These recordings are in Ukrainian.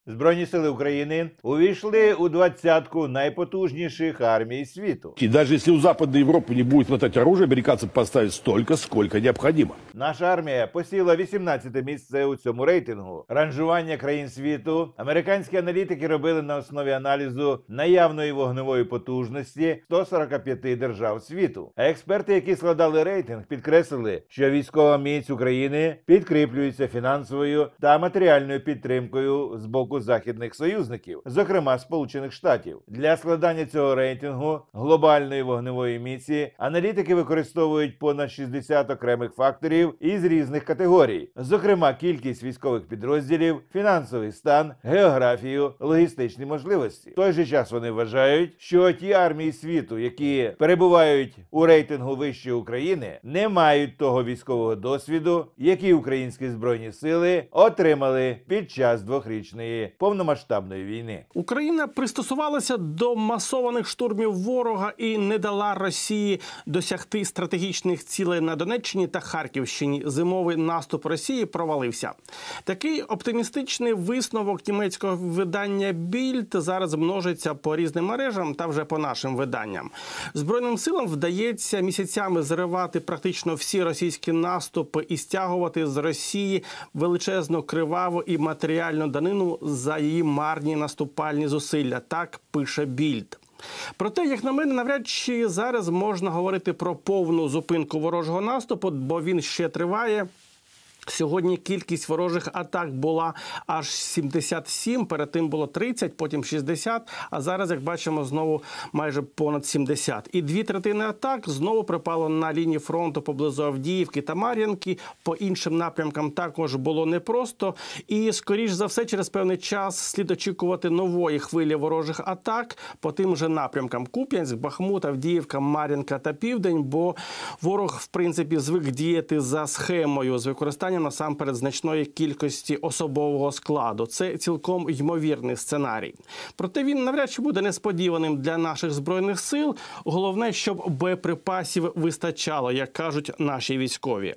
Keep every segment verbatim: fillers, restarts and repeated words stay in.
Збройні сили України увійшли у двадцятку найпотужніших армій світу. И даже если у Западной Европы не будет хватать оружия, американцы поставят столько, сколько необходимо. Наша армія посіла вісімнадцяте місце у цьому рейтингу. Ранжування країн світу американські аналітики робили на основі аналізу наявної вогневої потужності сто сорока п'яти держав світу. А експерти, які складали рейтинг, підкреслили, що військова міць України підкріплюється фінансовою та матеріальною підтримкою з боку західних союзників, зокрема Сполучених Штатів. Для складання цього рейтингу глобальної вогневої міці аналітики використовують понад шістдесят окремих факторів із різних категорій, зокрема кількість військових підрозділів, фінансовий стан, географію, логістичні можливості. В той же час вони вважають, що ті армії світу, які перебувають у рейтингу вище України, не мають того військового досвіду, який українські збройні сили отримали під час двохрічної повномасштабної війни. Україна пристосувалася до масованих штурмів ворога і не дала Росії досягти стратегічних цілей на Донеччині та Харківщині. Зимовий наступ Росії провалився. Такий оптимістичний висновок німецького видання «Більд» зараз множиться по різним мережам та вже по нашим виданням. Збройним силам вдається місяцями зривати практично всі російські наступи і стягувати з Росії величезну криваву і матеріальну данину за її марні наступальні зусилля. Так пише «Більд». Проте, як на мене, навряд чи зараз можна говорити про повну зупинку ворожого наступу, бо він ще триває. Сьогодні кількість ворожих атак була аж сімдесят сім, перед тим було тридцять, потім шістдесят, а зараз, як бачимо, знову майже понад сімдесят. І дві третини атак знову припало на лінії фронту поблизу Авдіївки та Мар'їнки. По іншим напрямкам також було непросто. І, скоріш за все, через певний час слід очікувати нової хвилі ворожих атак по тим же напрямкам: Куп'янськ, Бахмут, Авдіївка, Мар'їнка та Південь, бо ворог, в принципі, звик діяти за схемою з використанням насамперед значної кількості особового складу. Це цілком ймовірний сценарій. Проте він навряд чи буде несподіваним для наших Збройних сил. Головне, щоб боєприпасів вистачало, як кажуть наші військові.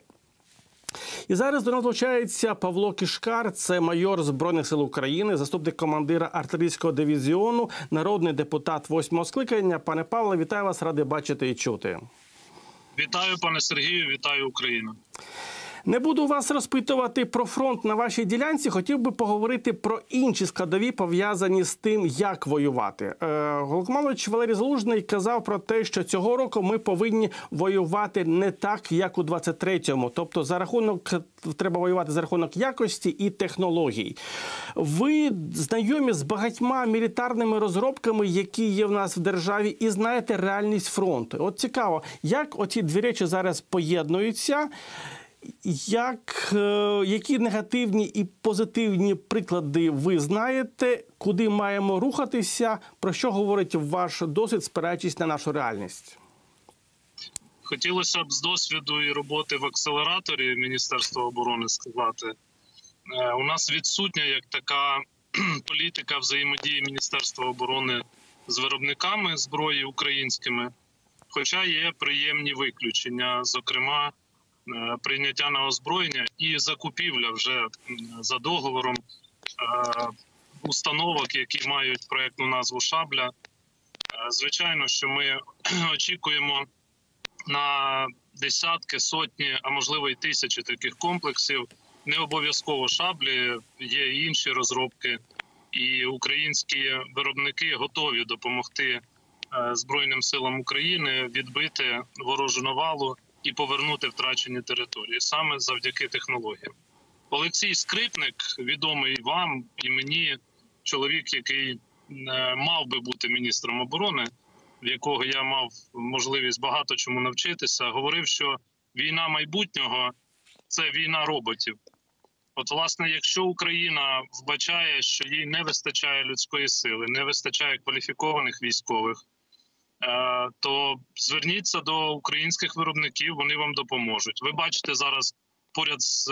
І зараз до нас долучається Павло Кишкар, це майор Збройних сил України, заступник командира артилерійського дивізіону, народний депутат восьмого скликання. Пане Павле, вітаю вас, радий бачити і чути. Вітаю, пане Сергію, вітаю Україну. Не буду вас розпитувати про фронт на вашій ділянці, хотів би поговорити про інші складові, пов'язані з тим, як воювати. Головнокомандувач Валерій Залужний казав про те, що цього року ми повинні воювати не так, як у двадцять третьому. Тобто за рахунок, треба воювати за рахунок якості і технологій. Ви знайомі з багатьма мілітарними розробками, які є в нас в державі, і знаєте реальність фронту. От цікаво, як оці дві речі зараз поєднуються? Як, е, які негативні і позитивні приклади ви знаєте, куди маємо рухатися, про що говорить ваш досвід, спираючись на нашу реальність? Хотілося б з досвіду і роботи в акселераторі Міністерства оборони сказати. Е, у нас відсутня як така політика взаємодії Міністерства оборони з виробниками зброї українськими, хоча є приємні виключення, зокрема, прийняття на озброєння і закупівля вже за договором установок, які мають проєктну назву «Шабля». Звичайно, що ми очікуємо на десятки, сотні, а можливо і тисячі таких комплексів. Не обов'язково «Шаблі», є і інші розробки. І українські виробники готові допомогти Збройним силам України відбити ворожу навалу і повернути втрачені території, саме завдяки технологіям. Олексій Скрипник, відомий вам і мені, чоловік, який мав би бути міністром оборони, в якого я мав можливість багато чому навчитися, говорив, що війна майбутнього – це війна роботів. От, власне, якщо Україна вбачає, що їй не вистачає людської сили, не вистачає кваліфікованих військових, то зверніться до українських виробників, вони вам допоможуть. Ви бачите зараз поряд з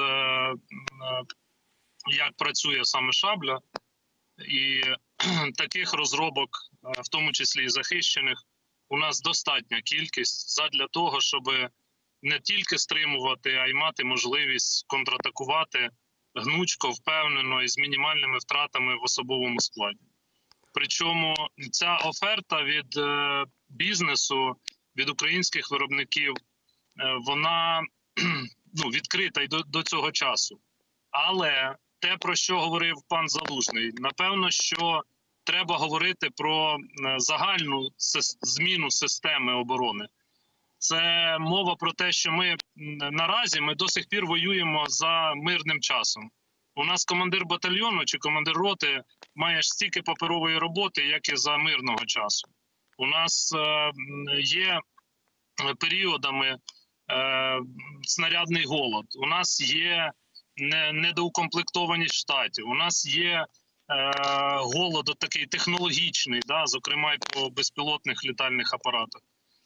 як працює саме «Шабля», і таких розробок, в тому числі і захищених, у нас достатня кількість задля того, щоб не тільки стримувати, а й мати можливість контратакувати гнучко, впевнено і з мінімальними втратами в особовому складі. Причому ця оферта від е, бізнесу, від українських виробників, е, вона ну, відкрита й до, до цього часу. Але те, про що говорив пан Залужний, напевно, що треба говорити про загальну зміну системи оборони. Це мова про те, що ми наразі ми до сих пір воюємо за мирним часом. У нас командир батальйону чи командир роти має стільки паперової роботи, як і за мирного часу. У нас е, є періодами е, снарядний голод, у нас є недоукомплектованість штатів, у нас є е, голод такий технологічний, да, зокрема й по безпілотних літальних апаратах.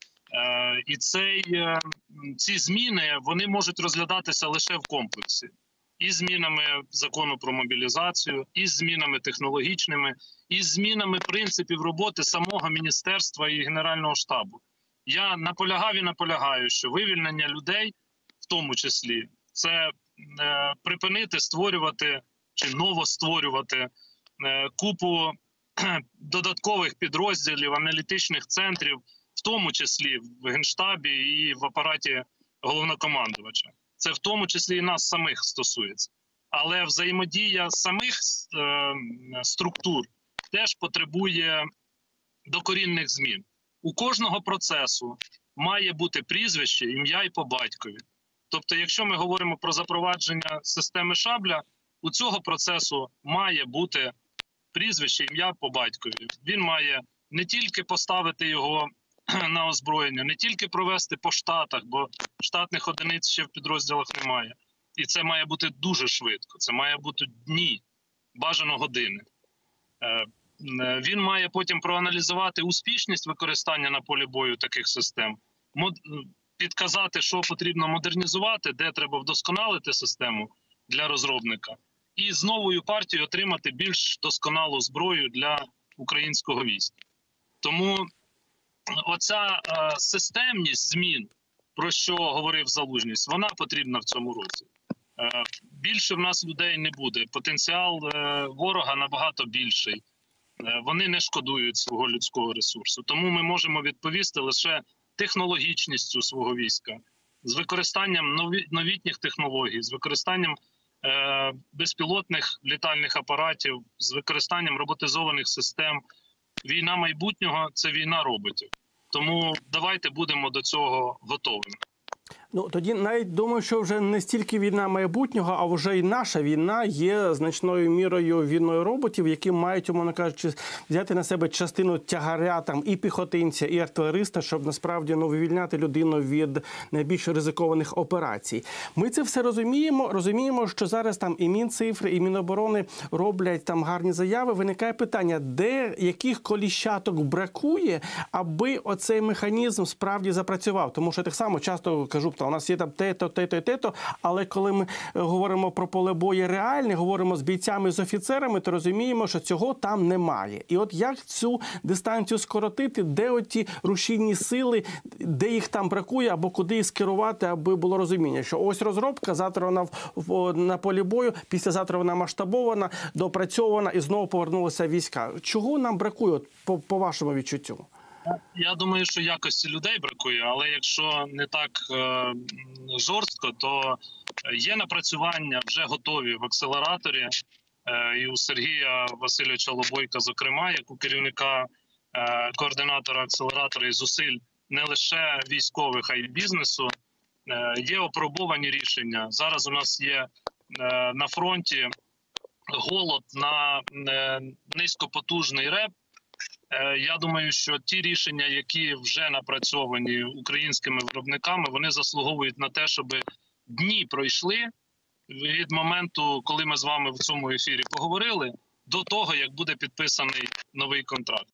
Е, і цей, е, ці зміни вони можуть розглядатися лише в комплексі. І змінами закону про мобілізацію, і змінами технологічними, і змінами принципів роботи самого міністерства і Генерального штабу. Я наполягав і наполягаю, що вивільнення людей, в тому числі, це е, припинити створювати чи новостворювати е, купу е, додаткових підрозділів, аналітичних центрів, в тому числі в Генштабі і в апараті головнокомандувача. Це в тому числі і нас самих стосується. Але взаємодія самих е, структур теж потребує докорінних змін. У кожного процесу має бути прізвище, ім'я і по батькові. Тобто, якщо ми говоримо про запровадження системи Шабля, у цього процесу має бути прізвище, ім'я по батькові. Він має не тільки поставити його на озброєння, не тільки провести по штатах, бо штатних одиниць ще в підрозділах немає. І це має бути дуже швидко, це має бути дні, бажано години. Він має потім проаналізувати успішність використання на полі бою таких систем, підказати, що потрібно модернізувати, де треба вдосконалити систему для розробника, і з новою партією отримати більш досконалу зброю для українського війська. Тому оця е, системність змін, про що говорив Залужний, вона потрібна в цьому році. Е, більше в нас людей не буде. Потенціал е, ворога набагато більший. Е, вони не шкодують свого людського ресурсу. Тому ми можемо відповісти лише технологічністю свого війська, з використанням нові, новітніх технологій, з використанням е, безпілотних літальних апаратів, з використанням роботизованих систем. Війна майбутнього – це війна роботів. Тому давайте будемо до цього готовими. Ну, тоді навіть думаю, що вже не стільки війна майбутнього, а вже і наша війна є значною мірою війною роботів, які мають, умовно кажучи, взяти на себе частину тягаря там і піхотинця, і артилериста, щоб насправді ну, вивільняти людину від найбільш ризикованих операцій. Ми це все розуміємо, розуміємо, що зараз там і Мінцифри, і Міноборони роблять там гарні заяви. Виникає питання, де яких коліщаток бракує, аби оцей механізм справді запрацював. Тому що так само часто кажу, у нас є там те-то, те-то, те-то, але коли ми говоримо про поле бою реальне, говоримо з бійцями, з офіцерами, то розуміємо, що цього там немає. І от як цю дистанцію скоротити, де оті рушійні сили, де їх там бракує, або куди їх скерувати, аби було розуміння, що ось розробка, завтра вона в, на полі бою, післязавтра вона масштабована, допрацьована і знову повернулися війська. Чого нам бракує, по, по вашому відчуттю? Я думаю, що якості людей бракує, але якщо не так е, жорстко, то є напрацювання вже готові в акселераторі, е, і у Сергія Васильовича Лобойка, зокрема, як у керівника е, координатора акселератора і зусиль не лише військових, а й бізнесу, е, є опробовані рішення. Зараз у нас є е, на фронті голод на е, низькопотужний РЕБ. Я думаю, що ті рішення, які вже напрацьовані українськими виробниками, вони заслуговують на те, щоб дні пройшли від моменту, коли ми з вами в цьому ефірі поговорили, до того, як буде підписаний новий контракт.